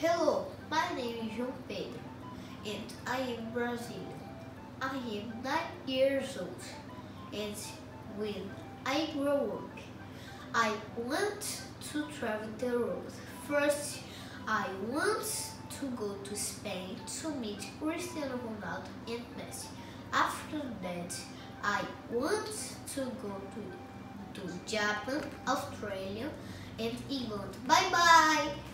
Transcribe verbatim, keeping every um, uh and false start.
Hello, my name is João Pedro and I am Brazilian. I am nine years old and when I grow up, I want to travel the world. First, I want to go to Spain to meet Cristiano Ronaldo and Messi. After that, I want to go to, to Japan, Australia and England. Bye bye!